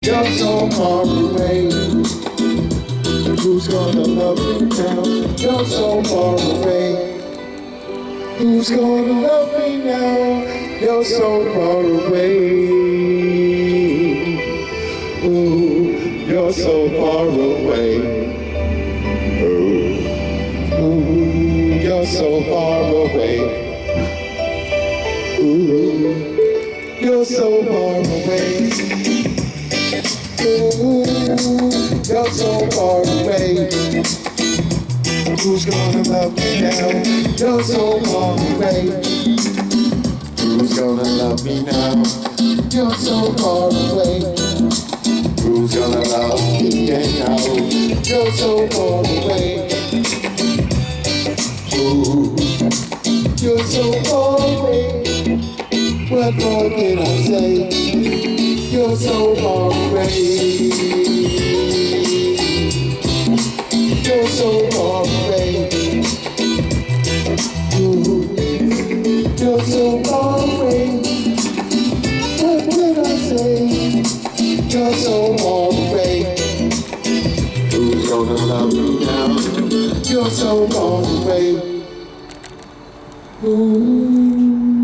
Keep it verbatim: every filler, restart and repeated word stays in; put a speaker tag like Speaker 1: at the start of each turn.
Speaker 1: You're so far away. Who's gonna love me now? You're so far away. Who's gonna love me now? You're so far away. Ooh, you're so far away. Ooh, ooh, you're so far away. Ooh, you're so far away. Ooh, you're so far away. Who's gonna love me now? You're so far away. Who's gonna love me now? You're so far away. Who's gonna love me now? You're so far away. Ooh, you're so far away. What more can I say? You're so far away. You're so far away. Ooh, you're so far away. What can I say? You're so far away. Who's gonna love me now? You're so far away. Ooh.